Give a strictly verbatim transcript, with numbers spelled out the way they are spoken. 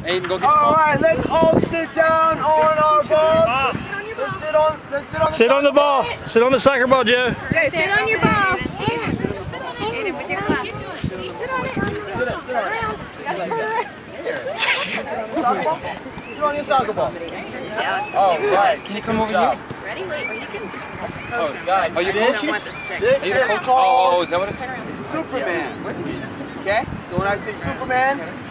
Aiden, go get All right, let's all sit down on our balls. Let's sit on, let's sit on the Sit on the ball. Sit on the soccer ball, Joe. Jay, sit on your ball. Aiden, with your glass. Sit on it. Sit up, sit up. Gotta turn around. Soccer ball? Sit on your soccer ball. Yeah. Oh, right. Can you come over Job. here? Ready? Wait, you can. Oh, guys, Oh, you this, coaching? this Are you is coaching? called Oh, oh, is that what it's? Superman. Okay? So when I say Superman,